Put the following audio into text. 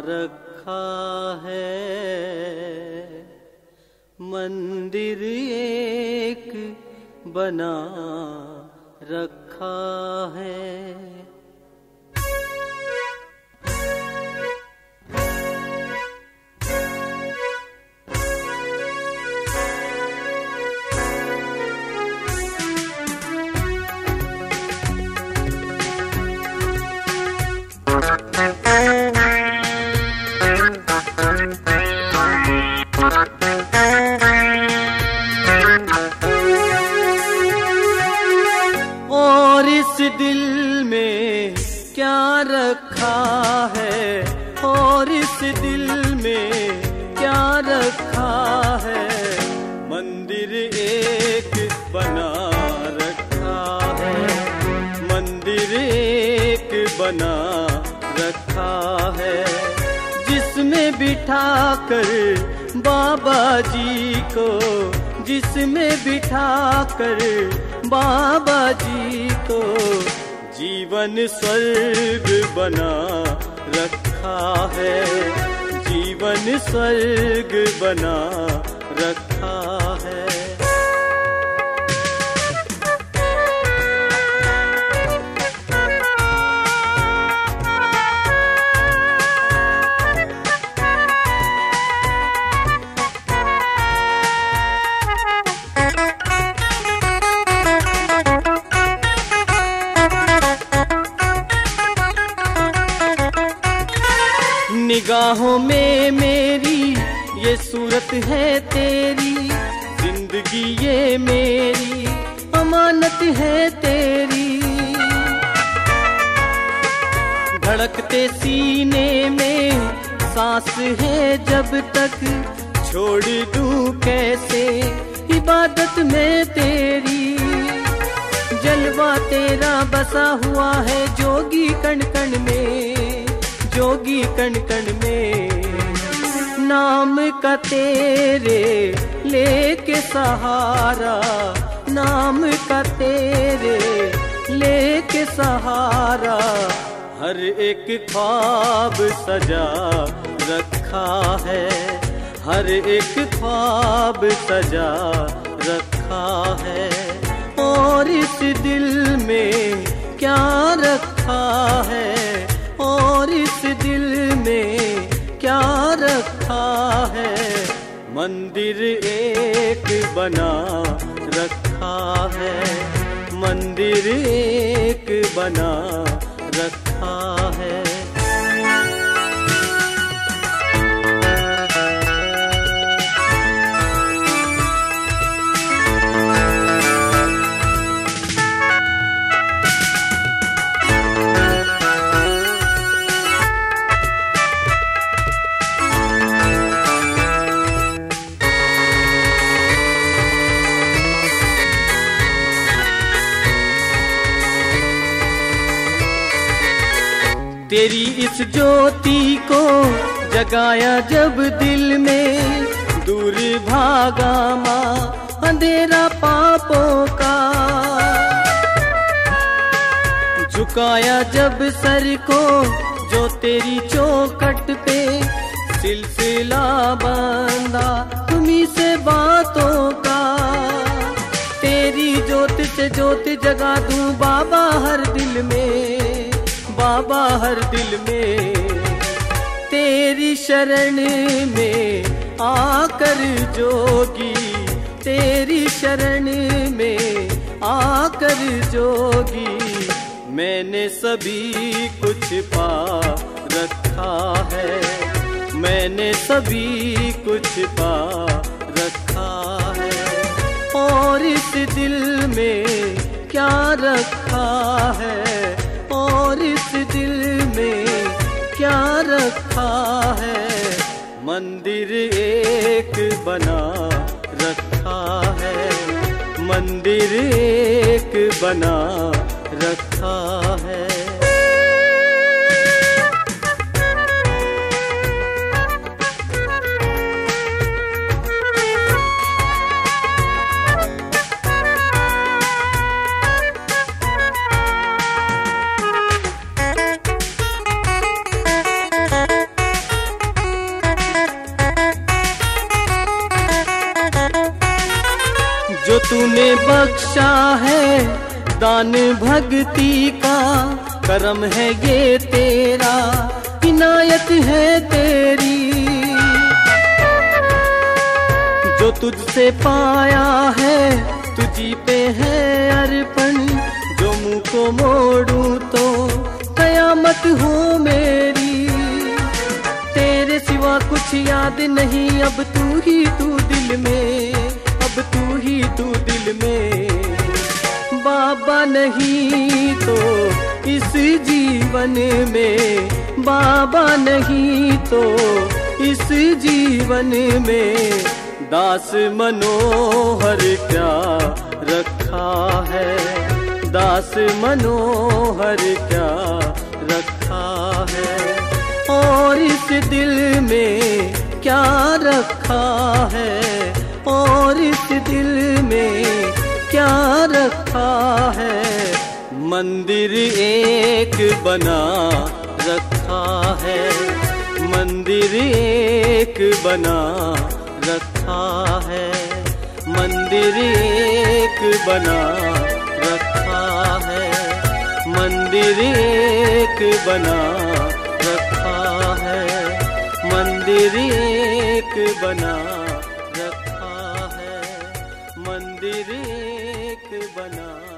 रखा है। मंदिर एक बना रखा है। और इस दिल में क्या रखा है, और इस दिल में क्या रखा है। मंदिर एक बना रखा है। मंदिर एक बना रखा है। जिसमें बिठाकर बाबा जी को, जिसमें बिठाकर बाबा जी को जीवन स्वर्ग बना रखा है। जीवन स्वर्ग बना रखा है। निगाहों में मेरी ये सूरत है तेरी, जिंदगी ये मेरी अमानत है तेरी। धड़कते सीने में सांस है जब तक, छोड़ दूं कैसे इबादत में तेरी। जलवा तेरा बसा हुआ है जोगी कण कण में, जोगी कण कण में। नाम का तेरे लेके सहारा, नाम का तेरे लेके सहारा। हर एक ख्वाब सजा रखा है। हर एक ख्वाब सजा रखा है। और इस दिल में क्या रखा है, और इस दिल में क्या रखा है। मंदिर एक बना रखा है। मंदिर एक बना रखा है। तेरी इस ज्योति को जगाया जब दिल में, दूर भागा माँ अंधेरा पापों का। झुकाया जब सर को जो तेरी चौखट पे, सिलसिला बांधा तुम्हीं से बातों का। तेरी ज्योत से ज्योत जगा दूं बाबा हर दिल में, बाबा हर दिल में। तेरी शरण में आकर जोगी, तेरी शरण में आकर जोगी। मैंने सभी कुछ पा रखा है। मैंने सभी कुछ पा रखा है। और इस दिल में क्या रखा है, और इस दिल में क्या रखा है। मंदिर एक बना रखा है। मंदिर एक बना रखा है। तूने बख्शा है दान भक्ति का, करम है ये तेरा, इनायत है तेरी। जो तुझसे पाया है तुझी पे है अर्पण, जो मुंह को मोड़ूं तो कयामत हो मेरी। तेरे सिवा कुछ याद नहीं, अब तू ही तू दिल में, अब तू ही तू दिल में। बाबा नहीं तो इस जीवन में, बाबा नहीं तो इस जीवन में, दास मनोहर क्या रखा है, दास मनोहर क्या रखा है। और इस दिल में क्या रखा है, और इस दिल में क्या रखा है। मंदिर एक बना रखा है, मंदिर एक बना रखा है, मंदिर एक बना रखा है, मंदिर एक बना रखा है, मंदिर एक बना रखा है, मंदिर एक बना